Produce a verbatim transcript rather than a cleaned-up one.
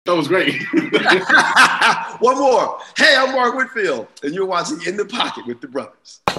That was great. One more. Hey, I'm Mark Whitfield, and you're watching In the Pocket with the Brothers.